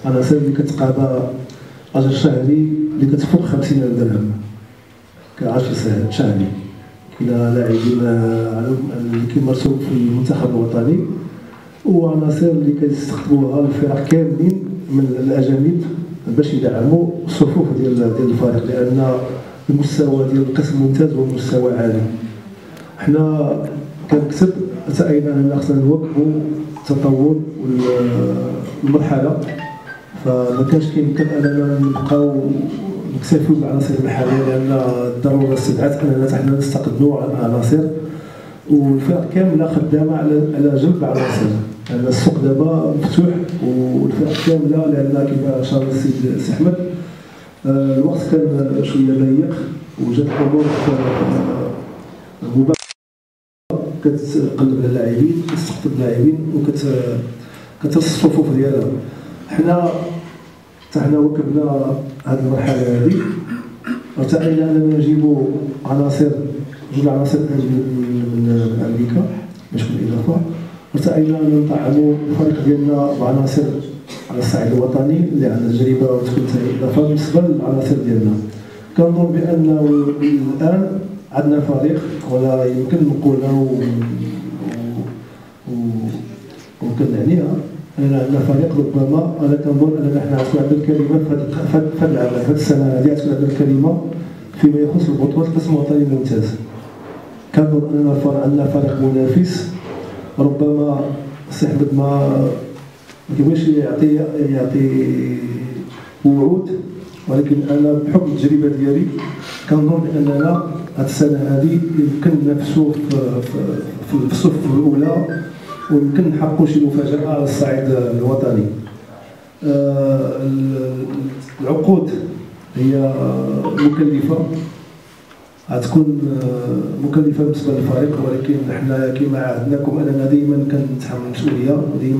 عناصر اللي كتقاضى اجر شهري اللي كتفوق 50,000 درهم كعشر شهري. كاين لاعبين اللي كيمارسوا في المنتخب الوطني، وعناصر اللي كيستخدموها الفرق كاملين من الاجانب باش يدعموا الصفوف ديال الفريق، لان المستوى ديال القسم الممتاز هو مستوى عالي. حنا كنكتب حتى اين اننا خصنا نواكبوا التطور والمرحله، فما كانش كيمكن اننا نبقاو نكتفيو بالعناصر المحليه، لان الضروره استدعت اننا حنا نستقبلوا عناصر، والفرق كامله خدامه على جلب عناصر، لان السوق دابا مفتوح والفرق كامله، لان كما اشار السي احمد الوقت كان شويه ضيق وجات الامور مباشره كتقلب على اللاعبين، كتستقطب اللاعبين وكترص الصفوف ديالها. حنا واكبنا هذه المرحله هذه، ارتأينا اننا نجيبوا جوج عناصر من امريكا باش بالاضافه، ارتأينا ان نطعموا الفريق ديالنا بعناصر على الصعيد الوطني اللي عندها تجربه وتكون اضافه بالنسبه للعناصر ديالنا. كنظن بانه الان عندنا فريق، ولا يمكن نقولها وكنعنيها اننا عندنا فريق. ربما انا كنظن اننا حنا غتكون عندنا الكلمه في هذا العام، في هذه السنه هذه غتكون عندنا الكلمه فيما يخص البطولات القسم الوطني الممتاز. كنظن اننا عندنا فريق منافس، ربما السي احمد ما كيبغيش يعطي وعود، ولكن انا بحكم التجربه ديالي كنظن باننا هذه السنه هذه يمكن ننافسوا في الصف الاولى، ويمكن نحققوا شي مفاجاه على الصعيد الوطني. العقود هي مكلفه، غتكون مكلفه بالنسبه للفريق، ولكن حنا كما عهدناكم اننا دائما كنتحمل المسؤوليه،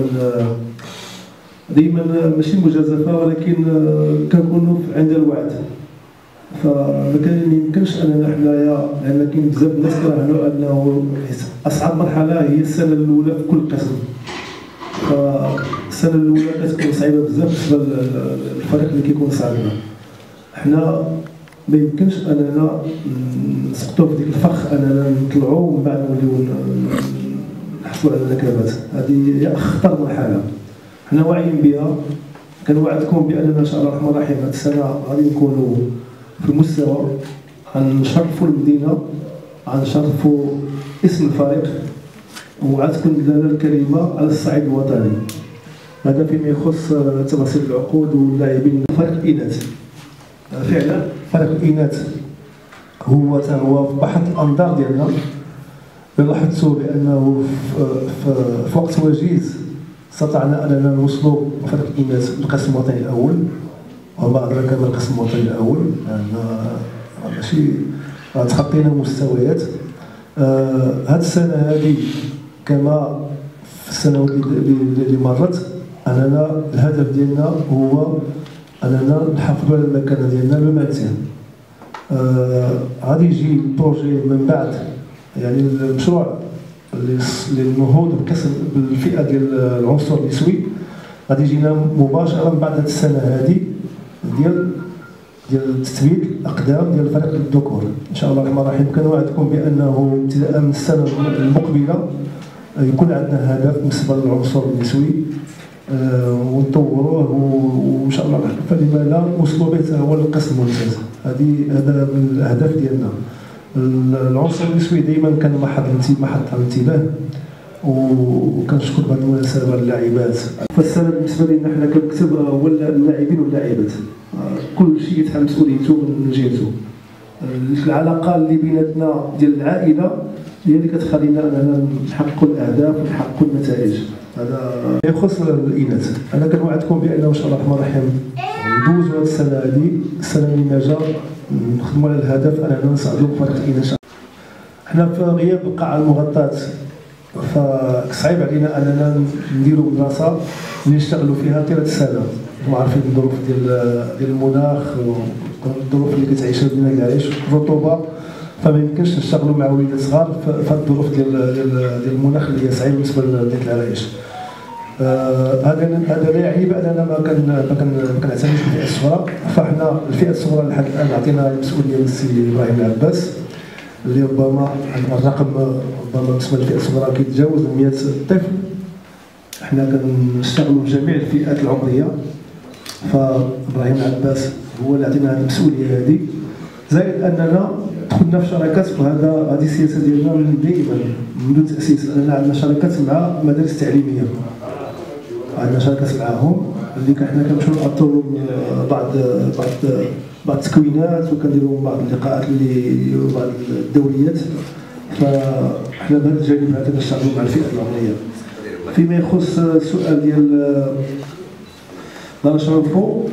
دائما ماشي مجازفه، ولكن كنكونوا عند الوعد. فما يمكنش اننا حنايا، لان كاين بزاف الناس كيراهنوا انه اصعب مرحله هي السنه الاولى في كل قسم، فالسنه الاولى كتكون صعيبه بزاف بالنسبه للفريق اللي كيكون صعبنا. حنا ما يمكنش اننا نسقطوا في ديك الفخ اننا نطلعوا ومن بعد نوليو نحصلوا على النكبات. هذه هي اخطر مرحله حنا واعيين بها. كنوعدكم باننا ان شاء الله الرحمن الرحيم هذه السنه غادي نكونوا في مستوى، غنشرفوا المدينه، غنشرفوا اسم الفريق، وغتكون لنا الكلمه على الصعيد الوطني. هذا فيما يخص تفاصيل العقود واللاعبين. فريق الاناث فعلا، فريق الاناث هو في بحث الانظار ديالنا. لاحظتوا بانه في وقت وجيز استطعنا اننا نوصلوا فريق الاناث للقسم الوطني الاول، وما ادراك ما القسم الوطني الاول، لان ماشي تخطينا مستويات. هذه السنه هذه كما في السنوات اللي مرت، اننا الهدف ديالنا هو اننا نحافظوا على المكانه ديالنا لو مانتين. غادي يجي البروجي من بعد، يعني المشروع للنهوض بالفئه ديال العنصر النسوي غادي يجينا مباشره من بعد هذه السنه هذه ديال تثبيت الاقدام ديال فريق الذكور. ان شاء الله الرحمن الرحيم كنوعدكم بانه ابتداء من السنه المقبله يكون عندنا هدف بالنسبه للعنصر النسوي ونطوروه، وان شاء الله فلما لا نوصلوا به هو القسم الممتاز. هذا من الاهداف ديالنا. العنصر النسوي دائما كان محط الانتباه، وكنشكر بهذه المناسبه اللاعبات. فالسنه بالنسبه لنا حنا كنكتب هو اللاعبين واللاعبات، كل شيء يتحمل مسؤوليته من جهته. العلاقه اللي بيناتنا ديال العائله هي اللي كتخلينا اننا نحققوا الاهداف ونحققوا النتائج. هذا يخص الاناث. انا كنوعدكم بانه ان شاء الله الرحمن الرحيم ندوزوا هذه السنه هذه، السنه اللي جا نخدموا على الهدف اننا نصعدوا فريق الاناث. حنا في غياب القاعه المغطاه فصعيب علينا اننا نديروا مدرسه اللي نشتغلوا فيها طيله السنه. انتم عارفين الظروف ديال المناخ والظروف اللي كتعيشها مدينه العرائش، الرطوبه، فما يمكنش نشتغلوا مع وليدات صغار في الظروف ديال المناخ اللي هي صعيبه بالنسبه لمدينه العرائش. هذا لا يعني باننا ما كنعتمدش بالفئه الصغرى. فاحنا الفئه الصغرى لحد الان عطينا المسؤوليه للسي ابراهيم العباس، اللي ربما الرقم ربما بالنسبه للفئه الصغرى كيتجاوز 100 طفل. احنا كنشتغلوا في جميع الفئات العمريه، فابراهيم العباس هو اللي عطينا هذه المسؤوليه هذه. زائد اننا دخلنا في شراكات، وهذه السياسه ديالنا من دائما منذ التاسيس، اننا عندنا شراكات مع مدارس تعليميه، عندنا شراكات معاهم اللي حنا كنمشيو نعطيو بعض التكوينات وكنديروا بعض اللقاءات اللي بعض الدوريات. فاحنا بهذا الجانب هذا كنشتغلوا مع الفئه العمريه. فيما يخص السؤال ديال نشرفوا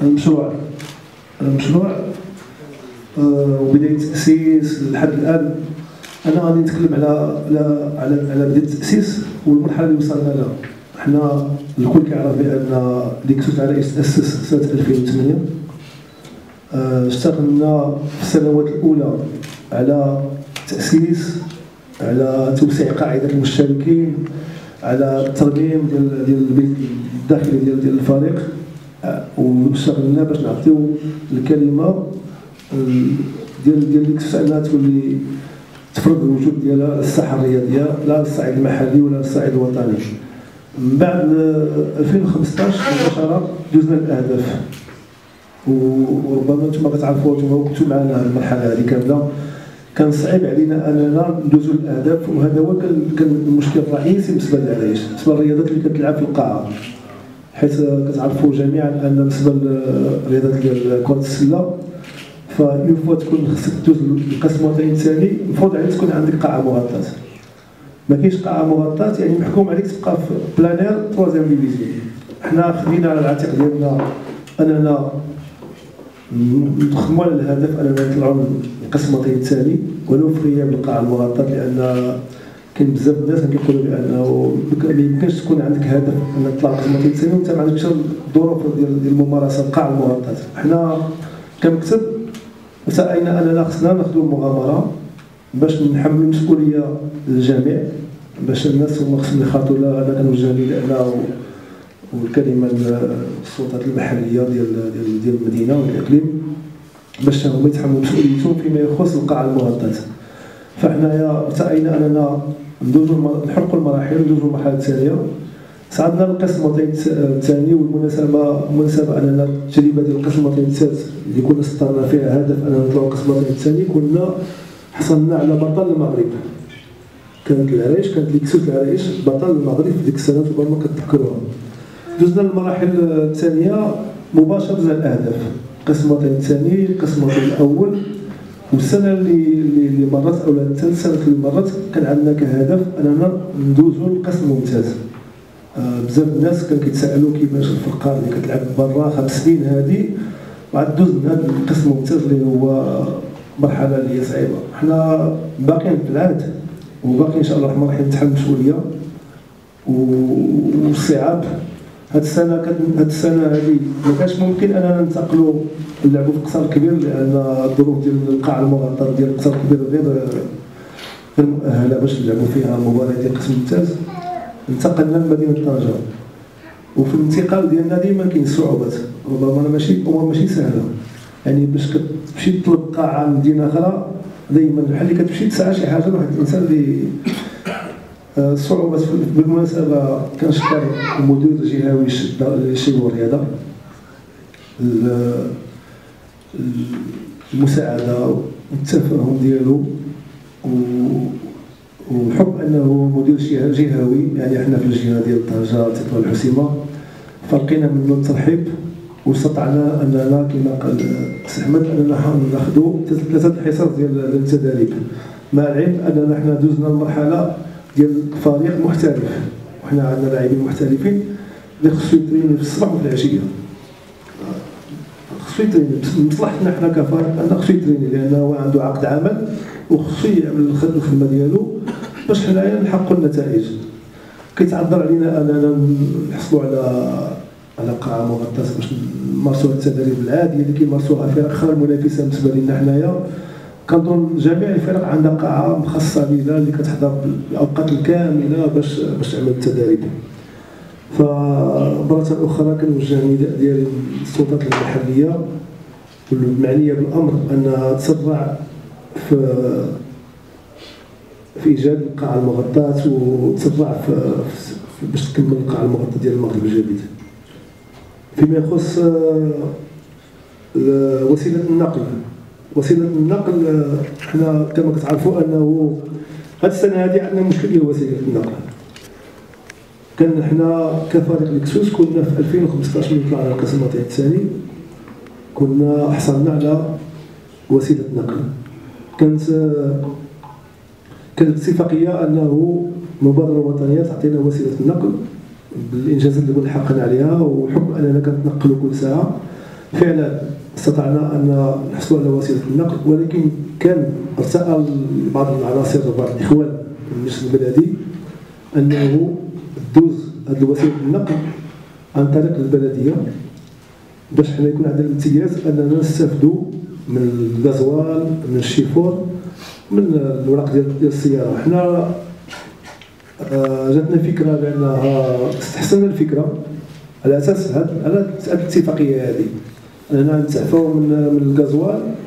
المشروع وبدايه التاسيس لحد الان، انا غادي نتكلم على بدايه التاسيس والمرحله اللي وصلنا لها. احنا الكل كيعرف بان ليكسوس العرائش تاسس سنه 2008. اشتغلنا في السنوات الاولى على تاسيس، على توسيع قاعده المشتركين، على الترميم ديال البيت الداخلي ديال الفريق، واشتغلنا باش نعطيو الكلمه ديال ليكسوس انها تولي تفرض الوجود ديالها على الساحه الرياضيه، لا على الصعيد المحلي ولا على الصعيد الوطني. من بعد 2015 مباشره دوزنا الاهداف، وربما انتم كتعرفوا انتم كنتوا معنا المرحله هذه كامله. كان صعيب علينا اننا ندوزوا الاهداف، وهذا هو كان المشكل الرئيسي بالنسبه للعرائش، بالنسبه للرياضات اللي كتلعب في القاعه، حيث كتعرفوا جميعا ان بالنسبه للرياضات ديال كره السله فاون فوا تكون خصك تدوز القسم الوطني الثاني، المفروض عليك تكون عندك قاعه مغطاه. ما كاينش قاعه مغطاه، يعني محكوم عليك تبقى في بلانير 3 ديفيزيون. حنا خدينا على العاتق ديالنا اننا نخدموا على الهدف اننا نطلعوا القسم الوطني الثاني ولو في غياب القاعه المغطاه، لان كاين بزاف الناس كيقولوا بانه ما يمكنش تكون عندك هدف انك تطلع القسم الوطني الثاني وانت ما عندكش الظروف ديال الممارسه القاعه المغطاه. حنا كمكتب سعينا اننا خصنا ناخذوا المغامره باش نحملوا المسؤوليه للجميع، باش الناس هما خصهم يخاطروا. لا انا كنوجه لنا والكلمه للسلطات المحليه ديال المدينه والاقليم باش هما يتحملوا مسؤوليتهم فيما يخص القاعه المغطاه. فحنايا سعينا اننا نحرقوا المراحل وندوزوا المرحله الثانيه. صعدنا للقسم الوطني الثاني، والمناسبه اننا التجربه ديال القسم الوطني الثالث اللي كنا سطرنا فيها هدف اننا نطلعوا القسم الوطني الثاني، كنا حصلنا على بطل المغرب. كانت العرائش، كانت ليكسوس العرائش بطل المغرب في ديك السنه، ربما كتذكروها. دوزنا المراحل الثانيه مباشره، دوزنا الاهداف، القسم الوطني الثاني، القسم الوطني الاول. والسنه اللي مرت او الثالث سنه اللي مرت كان عندنا كهدف اننا ندوزوا القسم الممتاز. بزاف الناس كانوا كيتسائلوا كيفاش الفرقه اللي كتلعب برا 5 سنين هذه وعاد دوز من هذا القسم الممتاز اللي هو مرحله اللي هي صعيبه. حنا باقيين في العهد وباقي ان شاء الله الرحمن راح نتحمل المسؤوليه والصعاب. هاد السنه هذه ما كانش ممكن اننا ننتقلوا نلعبوا في القصر الكبير، لان الظروف ديال القاعه المغطاه ديال القصر الكبير غير مؤهله باش نلعبوا فيها مباريات ديال القسم الممتاز. انتقلنا لمدينه طنجه، وفي الانتقال ديالنا ديما كاين صعوبات، ربما ماشي الامور ماشي سهله. يعني باش كتمشي تطلب قاعه من مدينه اخرى دائما بحال اللي كتمشي تسعى شي حاجه لواحد الانسان اللي الصعوبات. بالمناسبه كنشكر المدير الجهوي للشباب والرياضه المساعده والتفاهم ديالو وحب انه مدير جهوي. يعني احنا في الجهه ديال طنجه تطوان الحسيمه فلقينا منه الترحيب واستطعنا اننا كما قال السي احمد اننا ناخذوا 3 حصص ديال التدريب، مع العلم اننا حنا دوزنا المرحله ديال فريق محترف، وحنا عندنا لاعبين محترفين اللي خصو يتريني في الصباح وفي العشيه. خصو يتريني مصلحتنا حنا كفريق انه خصو يتريني، لانه هو عنده عقد عمل وخصو يعمل الخدمه ديالو باش حنايا نحققوا النتائج. كيتعذر علينا اننا نحصلوا على قاعه مغطاه باش نمارسوا التدريب العاديه اللي كيمارسوها فرق اخرى المنافسه. بالنسبه لنا حنايا كنظن جميع الفرق عندها قاعه مخصصه ليها اللي كتحضر الاوقات الكامله باش تعمل التدريب. فمرة أخرى كنوجه النداء ديالي للسلطات المحلية والمعنية بالأمر أنها تسرع في إيجاد القاعة المغطاة وتسرع باش تكمل القاعة المغطاة ديال المغرب الجديد. فيما يخص وسيلة النقل، حنا كما كتعرفوا أنه هذه السنة هذه عندنا مشكل ديال وسيلة النقل. كان حنا كفريق ليكسوس كنا في 2015 ملي طلعنا القسم الثاني كنا حصلنا على وسيلة نقل. كانت اتفاقية أنه مبادرة وطنية تعطينا وسيلة النقل بالإنجازات اللي كنا حققنا عليها، وحكم أننا كنتنقلوا كل ساعة فعلا استطعنا أن نحصلوا على وسيلة النقل. ولكن كان ارتأى بعض العناصر وبعض الإخوان من المجلس البلدي أنه تدوز هذه وسيلة النقل عن طريق البلدية باش حنا يكون عندنا الامتياز أننا نستافدوا من الغازوال، من الشيفون، من الوراق ديال السيارة. حنا جاتنا فكرة بأنها استحسنا الفكرة على أساس هذه الاتفاقية هذه أننا نتعفوا من الغازوال